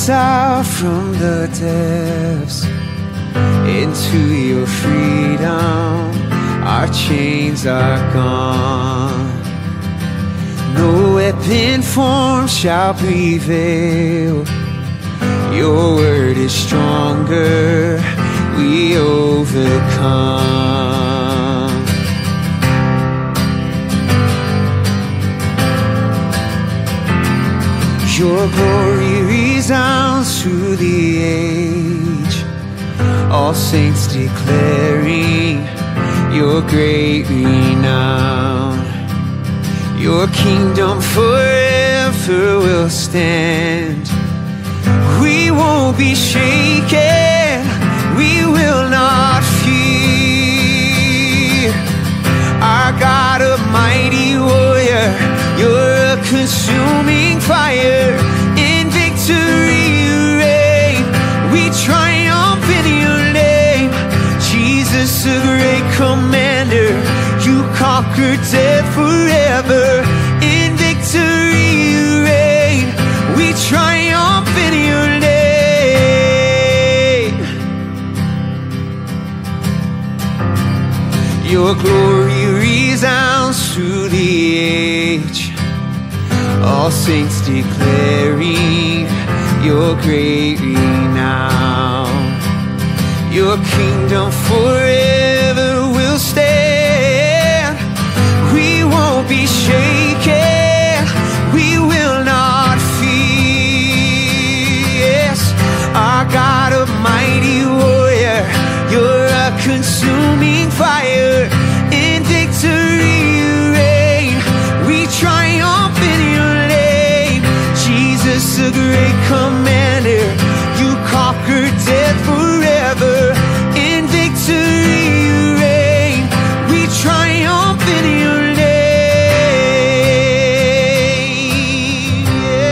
us out from the depths into your freedom. Our chains are gone. No weapon formed shall prevail. Your word is stronger. We overcome. Your glory resounds through the age. All saints declaring your great renown. Your kingdom forever will stand. We won't be shaken. We will not fear. Our God, a mighty warrior, you're a consuming fire. In victory you reign. We triumph in your name. Jesus, a great commander, you conquered death forever. In victory you reign. We triumph in your name. Your glory resounds through the age. All saints declaring your great renown. Your kingdom forever will stand. We won't be shaken. We will not fear. Yes, our God, a mighty warrior, you're a consuming fire. In victory you reign. We triumph in your name. Jesus, a great commander, you conquered death forever. In victory you reign. We triumph in your name.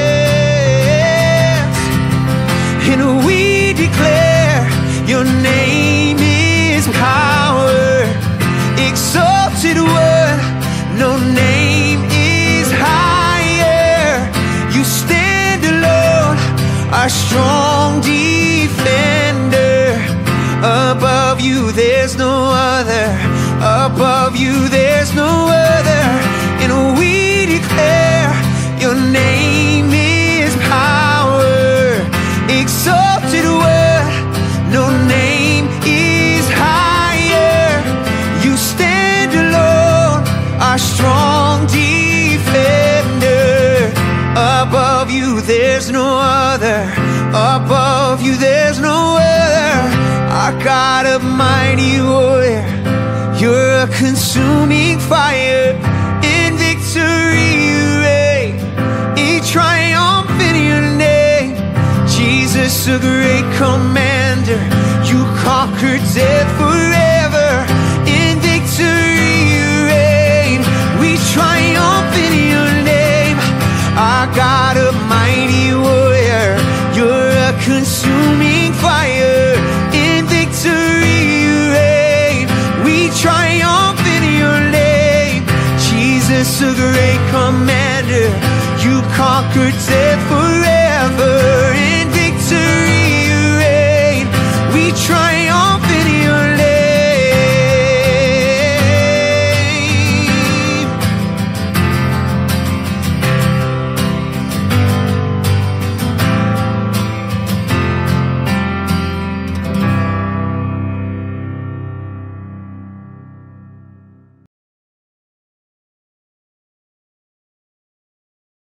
Yes. And we declare your name is power. Exalted one, no name is higher. You stand alone, our strong defender. Above you there's no other. Above you there's no other. And we declare your name is power. Exalted one, no name is higher. You stand alone, our strong defender. Above you there's no other. Above you there's no other. Our God, a mighty warrior, you're a consuming fire. In victory you reign. In triumph in your name. Jesus, a great commander, you conquered death forever. In victory you reign. We triumph in your name. Our God, a mighty warrior, you're a consuming fire. In victory you reign. We triumph in your name. Jesus, a great commander, you conquered death forever. In victory you reign. We triumph.